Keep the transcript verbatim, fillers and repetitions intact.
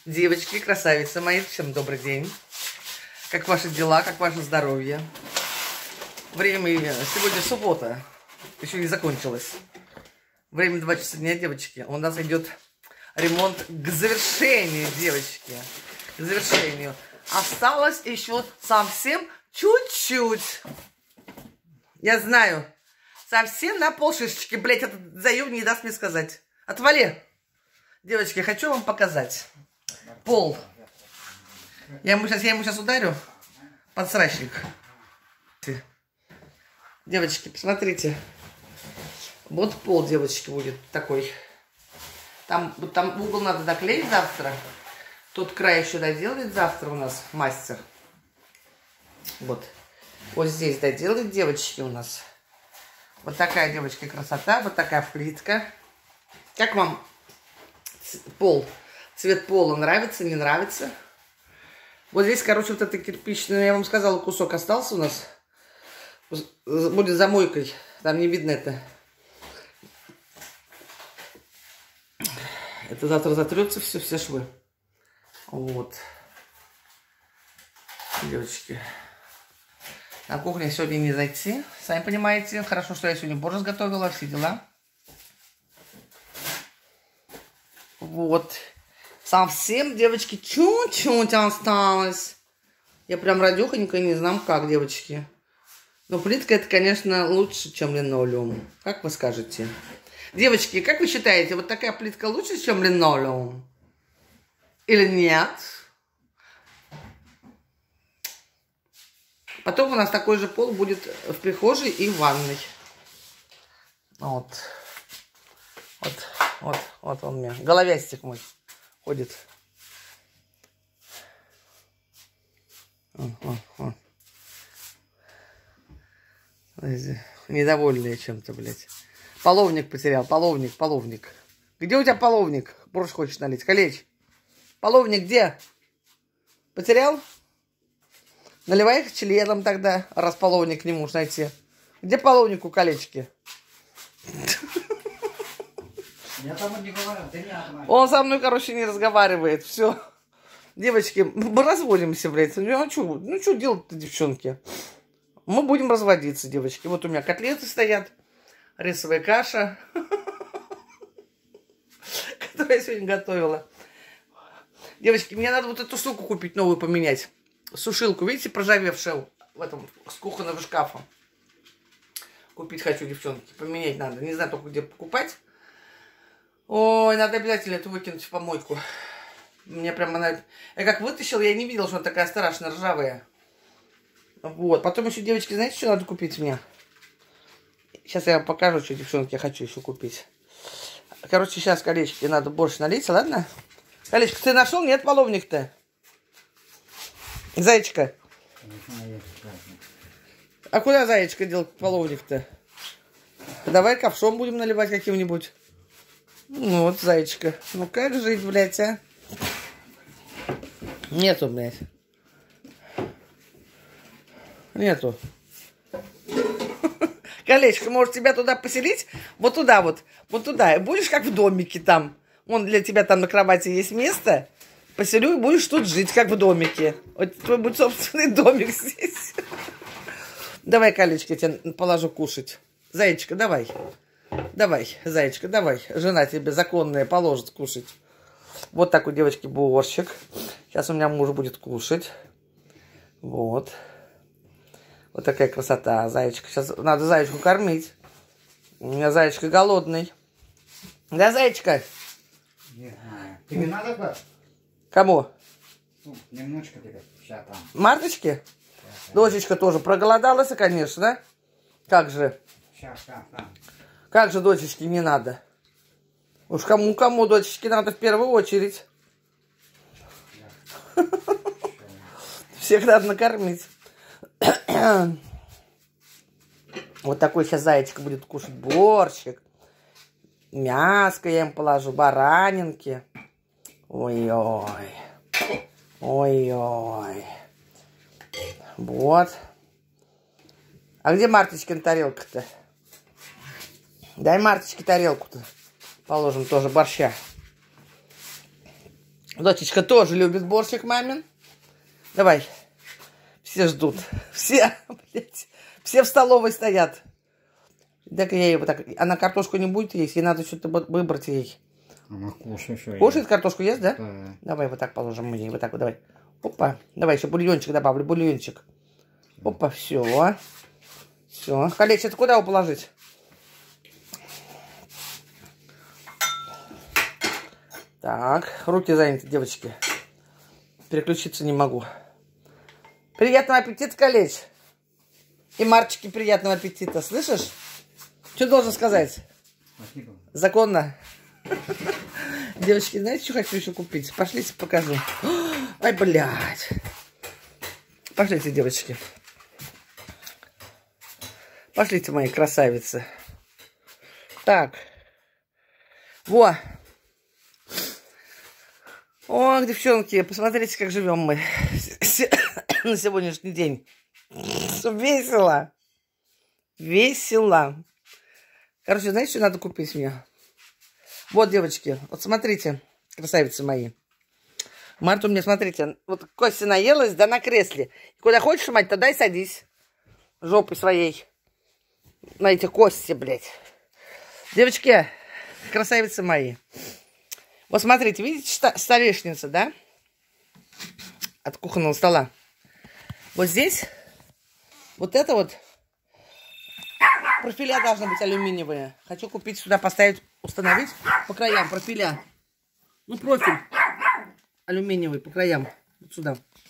Девочки, красавицы мои, всем добрый день. Как ваши дела, как ваше здоровье? Время, сегодня суббота, еще не закончилось. Время два часа дня, девочки. У нас идет ремонт к завершению, девочки. К завершению. Осталось еще совсем чуть-чуть. Я знаю. Совсем на полшишечки. Блять, этот заеб не даст мне сказать. Отвали. Девочки, хочу вам показать. Пол. Я ему сейчас, я ему сейчас ударю. Подсрачник. Девочки, посмотрите. Вот пол, девочки, будет такой. Там, там угол надо доклеить завтра. Тот край еще доделает завтра у нас мастер. Вот. Вот здесь доделает, девочки, у нас. Вот такая, девочки, красота. Вот такая плитка. Как вам пол? Цвет пола нравится, не нравится? Вот здесь, короче, вот это кирпичный, я вам сказала, кусок остался у нас. Будет за мойкой. Там не видно это. Это завтра затрется все, все швы. Вот. Девочки. На кухне сегодня не зайти. Сами понимаете. Хорошо, что я сегодня борщ готовила. Все дела. Вот. Совсем, девочки, чуть-чуть осталось. Я прям радехонько не знаю как, девочки. Но плитка это, конечно, лучше, чем линолеум. Как вы скажете? Девочки, как вы считаете, вот такая плитка лучше, чем линолеум? Или нет? Потом у нас такой же пол будет в прихожей и в ванной. Вот. Вот, вот, вот он у меня. Головястик мой ходит. О, о, о. Недовольные чем-то, блядь. Половник потерял, половник, половник. Где у тебя половник? Борщ хочешь налить? Колечь. Половник где? Потерял? Наливай их членом тогда, раз половник не можешь найти. Где половник у колечки? Я там не говорю, ты не отмахивай. Он со мной, короче, не разговаривает. Все. Девочки, мы разводимся, блядь. Ну, что ну, что делать-то, девчонки? Мы будем разводиться, девочки. Вот у меня котлеты стоят. Рисовая каша. Которую я сегодня готовила. Девочки, мне надо вот эту штуку купить, новую поменять. Сушилку, видите, проржавевшую в этом, с кухонного шкафа. Купить хочу, девчонки. Поменять надо. Не знаю только, где покупать. Ой, надо обязательно это выкинуть в помойку. Мне прям она... Я как вытащила, я не видела, что она такая страшно ржавая. Вот. Потом еще, девочки, знаете, что надо купить мне? Сейчас я вам покажу, что, девчонки, я хочу еще купить. Короче, сейчас колечки надо больше налить, ладно? Колечко, ты нашел? Нет, половник-то? Зайчка. А куда зайчка делать половник-то? Давай ковшом будем наливать каким-нибудь. Ну вот, зайчка. Ну как жить, блядь, а? Нету, блядь. Нету. Колечко, может тебя туда поселить? Вот туда вот. Вот туда. Будешь как в домике там. Вон для тебя там на кровати есть место. Поселю и будешь тут жить, как в домике. Вот твой будет собственный домик здесь. Давай, колечко, я тебя положу кушать. Зайчка, давай. Давай, зайчка, давай. Жена тебе законная положит кушать. Вот такой, девочки, борщик. Сейчас у меня муж будет кушать. Вот. Вот такая красота, зайчка. Сейчас надо зайчку кормить. У меня зайчка голодный. Да, зайчка? Тебе надо бы? Кому? Ну, немножко тебе. Сейчас там. Марточке? Дочечка тоже проголодалась, конечно. Как же? Сейчас, там, там. Как же дочечке не надо? Уж кому-кому дочечке надо в первую очередь. Всех надо накормить. Вот такой сейчас зайчик будет кушать борщик. Мяско я им положу, баранинки. Ой-ой. Ой-ой. Вот. А где Марточкина тарелка-то? Дай Марточке тарелку-то. Положим тоже борща. Дочечка тоже любит борщик мамин. Давай. Все ждут. Все, блядь. Все в столовой стоят. Так я ей вот так... Она картошку не будет есть, ей надо что-то выбрать ей. Она кушает еще. Кушает картошку, ест, да? Да. Давай вот так положим ей. Вот так вот, давай. Опа. Давай еще бульончик добавлю, бульончик. Опа, все. Все. Колечко, это куда его положить? Так, руки заняты, девочки. Переключиться не могу. Приятного аппетита, Колечь. И Марчике приятного аппетита. Слышишь? Что должен сказать? Спасибо. Законно. Девочки, знаете, что хочу еще купить? Пошлите, покажу. Ай, блядь. Пошлите, девочки. Пошлите, мои красавицы. Так. Во. О, девчонки, посмотрите, как живем мы на сегодняшний день. Весело. Весело. Короче, знаете, что надо купить мне? Вот, девочки, вот смотрите, красавицы мои. Марта у меня, смотрите, вот Костя наелась, да на кресле. Куда хочешь, мать, тогда и садись. Жопой своей. На эти кости, блядь. Девочки, красавицы мои. Вот смотрите, видите, столешница, да? От кухонного стола. Вот здесь, вот это вот, профиля должны быть алюминиевые. Хочу купить сюда, поставить, установить по краям профиля. Ну, профиль алюминиевый по краям. Вот сюда.